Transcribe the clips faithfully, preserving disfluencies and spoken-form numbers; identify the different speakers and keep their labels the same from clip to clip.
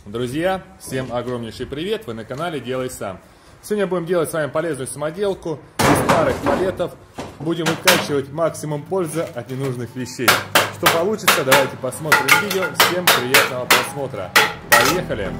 Speaker 1: Друзья, всем огромнейший привет, вы на канале Делай Сам. Сегодня будем делать с вами полезную самоделку. Из старых палетов будем выкачивать максимум пользы от ненужных вещей. Что получится, давайте посмотрим видео. Всем приятного просмотра. Поехали!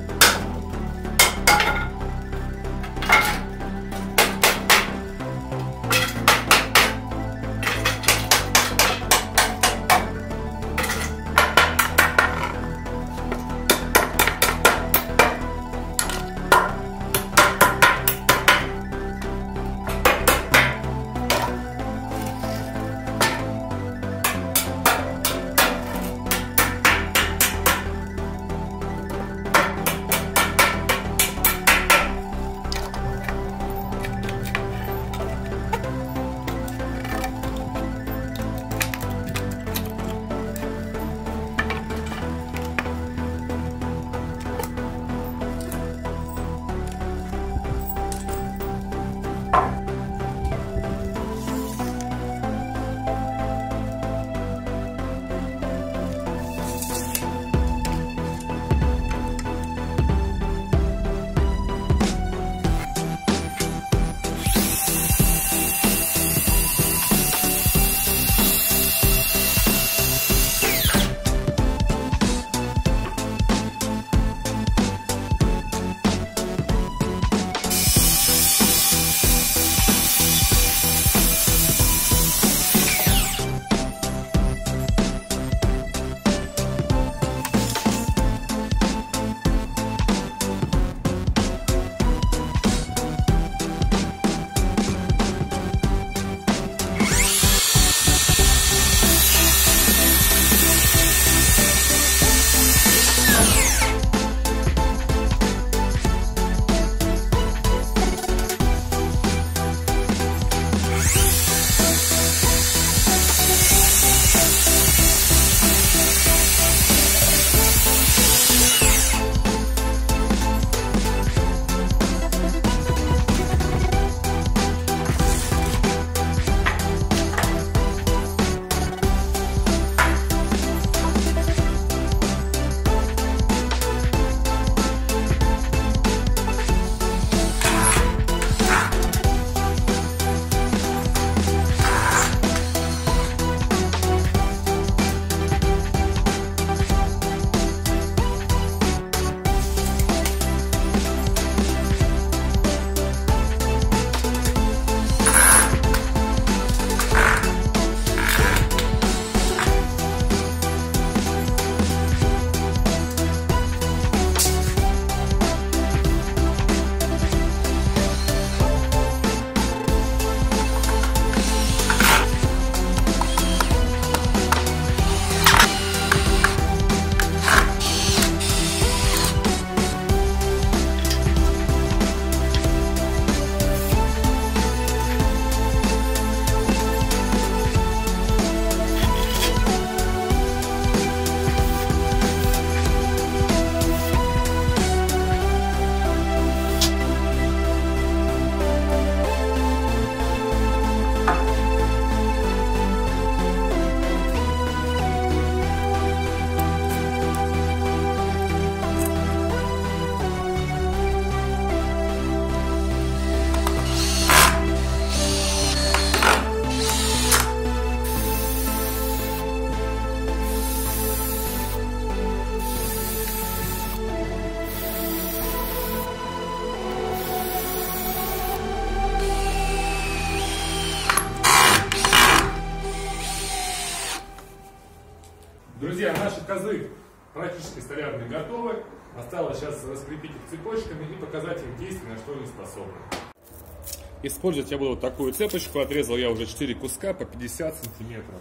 Speaker 1: Друзья, наши козы практически столярные готовы. Осталось сейчас раскрепить их цепочками и показать их действия, на что они способны. Использовать я буду такую цепочку. Отрезал я уже четыре куска по пятьдесят сантиметров.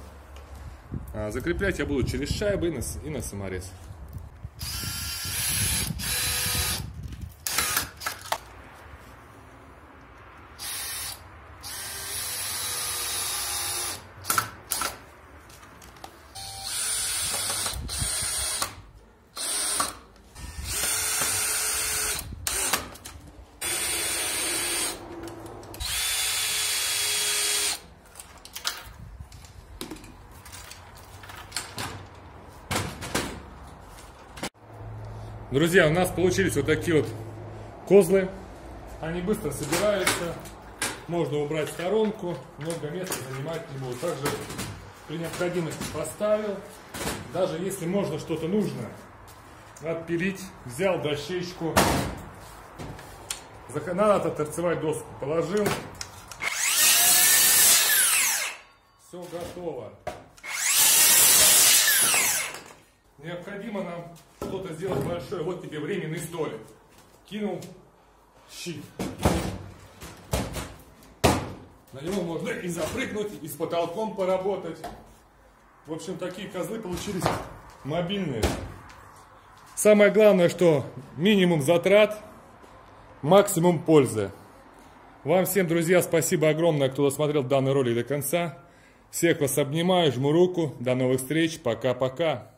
Speaker 1: Закреплять я буду через шайбы и на саморез. Друзья, у нас получились вот такие вот козлы. Они быстро собираются. Можно убрать в сторонку. Много места занимать не будут. Также при необходимости поставил. Даже если можно что-то нужно отпилить, взял дощечку. Надо оторцевать доску. Положил. Все готово. Необходимо нам что-то сделать большое. Вот тебе временный столик. Кинул щит. На него можно и запрыгнуть, и с потолком поработать. В общем, такие козлы получились мобильные. Самое главное, что минимум затрат, максимум пользы. Вам всем, друзья, спасибо огромное, кто досмотрел данный ролик до конца. Всех вас обнимаю, жму руку. До новых встреч. Пока-пока.